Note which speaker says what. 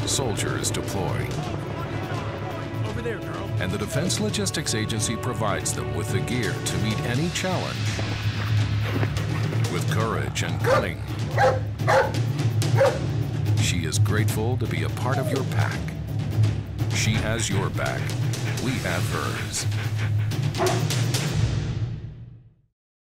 Speaker 1: soldiers deploy.
Speaker 2: Over there, girl.
Speaker 1: And the Defense Logistics Agency provides them with the gear to meet any challenge with courage and cunning. She is grateful to be a part of your pack. She has your back. We have hers.